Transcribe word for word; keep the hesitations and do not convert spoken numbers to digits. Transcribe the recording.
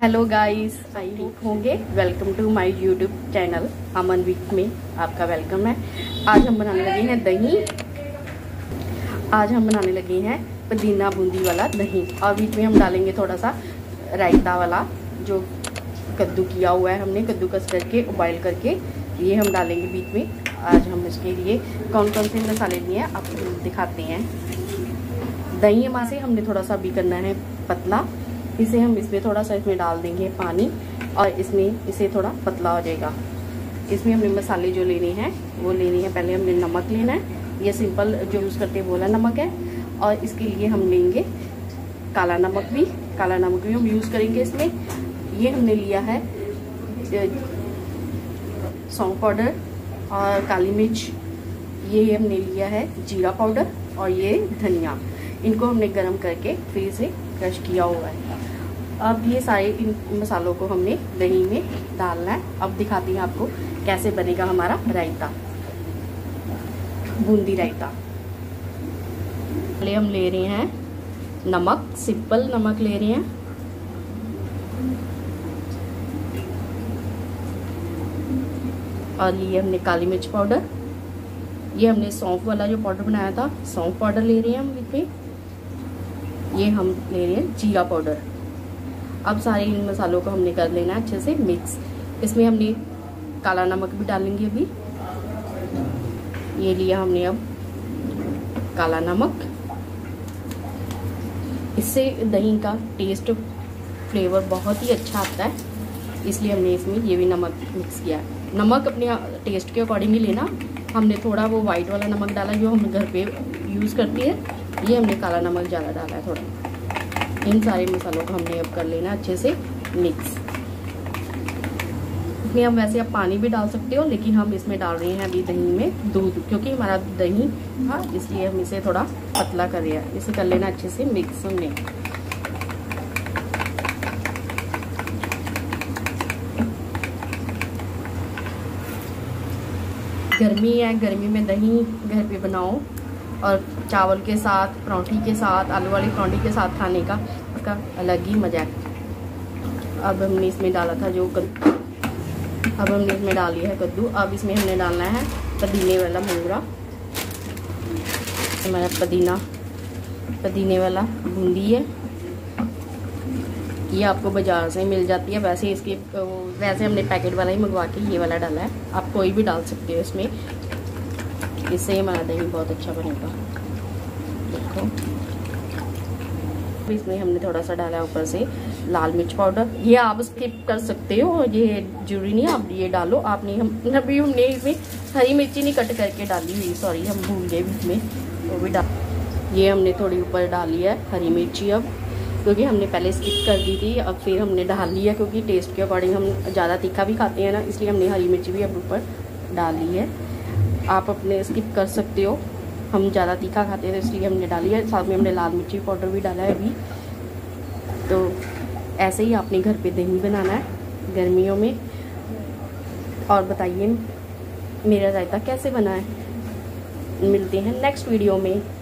Hello guys, I hope होंगे। Welcome to my YouTube channel Aman week में आपका welcome है। आज हम बनाने लगे हैं दही। आज हम बनाने लगे हैं पुदीना बूंदी वाला दही, और बीच में हम डालेंगे थोड़ा सा रायता वाला जो कद्दू किया हुआ है हमने, कद्दूकस करके बॉयल करके ये हम डालेंगे बीच में। आज हम इसके लिए कौन कौन से मसाले लिए हैं आपको दिखाते हैं। दही हमारे से हमने थोड़ा सा भी करना है पतला, इसे हम इसमें थोड़ा सा इसमें डाल देंगे पानी, और इसमें इसे थोड़ा पतला हो जाएगा। इसमें हमने मसाले जो लेने हैं वो लेने हैं। पहले हमने नमक लेना है, ये सिंपल जो यूज़ करते हैं वो वाला नमक है। और इसके लिए हम लेंगे काला नमक भी, काला नमक भी हम यूज़ करेंगे इसमें। ये हमने लिया है सौंफ पाउडर और काली मिर्च, ये हमने लिया है जीरा पाउडर, और ये धनिया। इनको हमने गरम करके फिर से क्रश किया हुआ है। अब ये सारे इन मसालों को हमने दही में डालना है। अब दिखाती हैं आपको कैसे बनेगा हमारा रायता, बूंदी रायता। पहले हम ले रहे हैं नमक, सिंपल नमक ले रहे हैं। और लिए हमने काली मिर्च पाउडर, ये हमने सौंफ वाला जो पाउडर बनाया था सौंफ पाउडर ले रहे हैं हम इसमें। ये हम ले रहे हैं जीरा पाउडर। अब सारे इन मसालों को हमने कर लेना है अच्छे से मिक्स। इसमें हमने काला नमक भी डालेंगे अभी। ये लिया हमने अब काला नमक। इससे दही का टेस्ट फ्लेवर बहुत ही अच्छा आता है, इसलिए हमने इसमें ये भी नमक मिक्स किया है। नमक अपने टेस्ट के अकॉर्डिंग ही लेना। हमने थोड़ा वो वाइट वाला नमक डाला जो हम घर पे यूज़ करती है, ये हमने काला नमक ज़्यादा डाला है थोड़ा। इन सारे मसालों को हमने अब कर लेना अच्छे से मिक्स। इसमें हम वैसे आप पानी भी डाल सकते हो, लेकिन हम इसमें डाल रहे हैं अभी दही में दूध, क्योंकि हमारा दही था इसलिए हम इसे थोड़ा पतला कर रहे हैं। इसे कर लेना अच्छे से मिक्स हमने। गर्मी है, गर्मी में दही घर पे बनाओ, और चावल के साथ, पराठे के साथ, आलू वाली पराठे के साथ खाने का उसका अलग ही मजा है। अब हमने इसमें डाला था जो कद्दू, अब हमने इसमें डाल लिया है कद्दू। अब इसमें हमने डालना है पुदीने वाला मोगरा, हमारा पुदीना पुदीने वाला बूंदी है। ये आपको बाजार से मिल जाती है, वैसे इसके वैसे हमने पैकेट वाला ही मंगवा के ये वाला डाला है। आप कोई भी डाल सकते हो इसमें, इससे हमारा दही बहुत अच्छा बनेगा। देखो इसमें हमने थोड़ा सा डाला है ऊपर से लाल मिर्च पाउडर। ये आप स्किप कर सकते हो, ये जरूरी नहीं आप ये डालो। आपने हम अभी हमने इसमें हरी मिर्ची नहीं कट करके डाली हुई, सॉरी हम भूल गए इसमें, वो भी डाल। ये हमने थोड़ी ऊपर डाली है हरी मिर्ची, अब क्योंकि हमने पहले स्किप कर दी थी, अब फिर हमने डाल लिया क्योंकि टेस्ट के अकॉर्डिंग हम ज़्यादा तीखा भी खाते हैं ना, इसलिए हमने हरी मिर्ची भी अब ऊपर डाली है। आप अपने स्किप कर सकते हो, हम ज़्यादा तीखा खाते हैं तो इसलिए हमने डाली है। साथ में हमने लाल मिर्ची पाउडर भी डाला है अभी। तो ऐसे ही आपने घर पे दही बनाना है गर्मियों में। और बताइए मेरा रायता कैसे बना है। मिलते हैं नेक्स्ट वीडियो में।